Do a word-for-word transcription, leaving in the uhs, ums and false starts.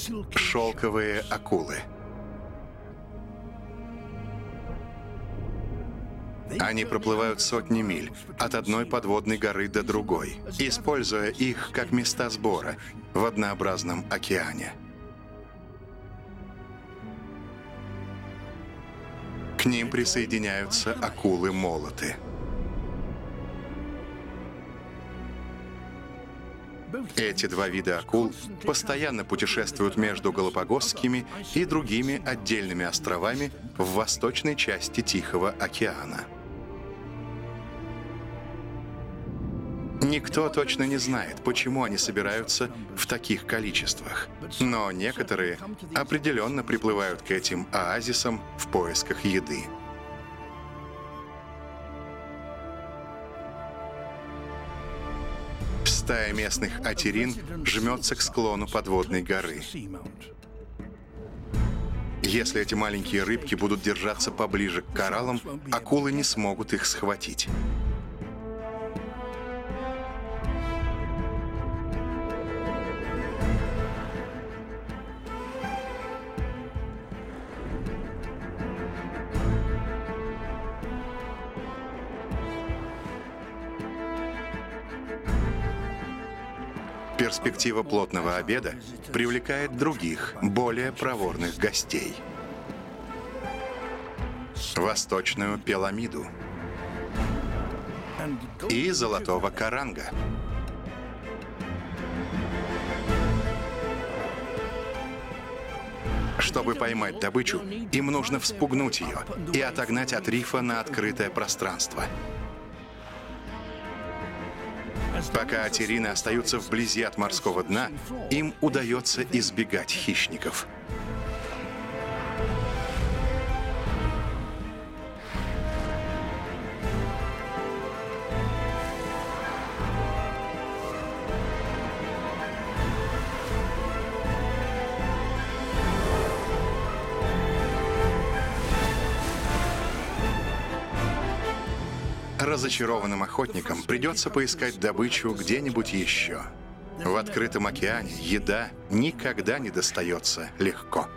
Шелковые акулы. Они проплывают сотни миль от одной подводной горы до другой, используя их как места сбора в однообразном океане. К ним присоединяются акулы-молоты. Эти два вида акул постоянно путешествуют между Галапагосскими и другими отдельными островами в восточной части Тихого океана. Никто точно не знает, почему они собираются в таких количествах, но некоторые определенно приплывают к этим оазисам в поисках еды. Стая местных атерин жмется к склону подводной горы. Если эти маленькие рыбки будут держаться поближе к кораллам, акулы не смогут их схватить. Перспектива плотного обеда привлекает других, более проворных гостей. Восточную пеламиду и золотого коранга. Чтобы поймать добычу, им нужно вспугнуть ее и отогнать от рифа на открытое пространство. Пока атерины остаются вблизи от морского дна, им удается избегать хищников. Разочарованным охотникам придется поискать добычу где-нибудь еще. В открытом океане еда никогда не достается легко.